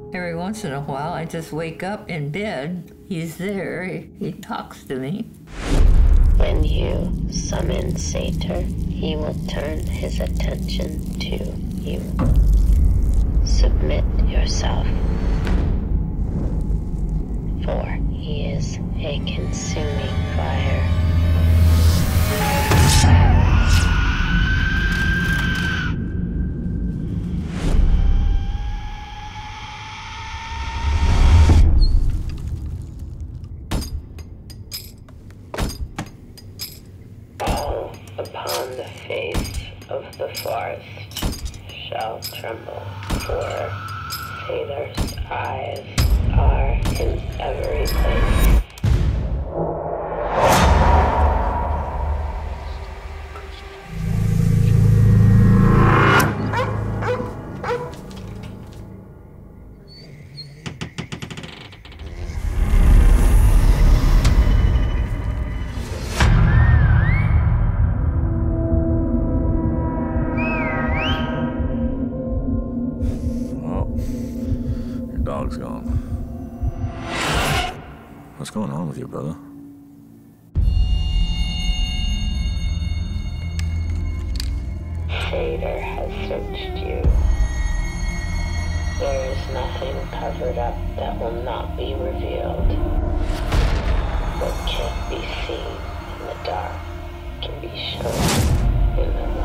Every once in a while, I just wake up in bed. He's there. He talks to me. When you summon Sator, he will turn his attention to you. Submit yourself, for he is a consuming fire. All upon the face of the forest shall tremble, for Sator's eyes are in every place. Dog's gone. What's going on with you, brother? Sator has searched you. There is nothing covered up that will not be revealed. What can't be seen in the dark can be shown in the light.